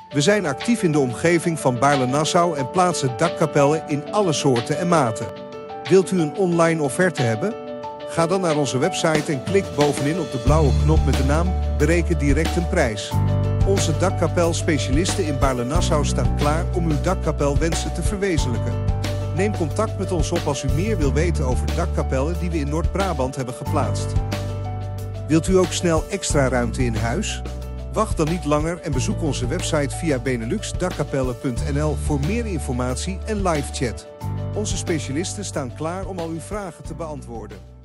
We zijn actief in de omgeving van Baarle-Nassau en plaatsen dakkapellen in alle soorten en maten. Wilt u een online offerte hebben? Ga dan naar onze website en klik bovenin op de blauwe knop met de naam Bereken direct een prijs. Onze dakkapelspecialisten in Baarle-Nassau staan klaar om uw dakkapelwensen te verwezenlijken. Neem contact met ons op als u meer wil weten over dakkapellen die we in Noord-Brabant hebben geplaatst. Wilt u ook snel extra ruimte in huis? Wacht dan niet langer en bezoek onze website via beneluxdakkapellen.nl voor meer informatie en live chat. Onze specialisten staan klaar om al uw vragen te beantwoorden.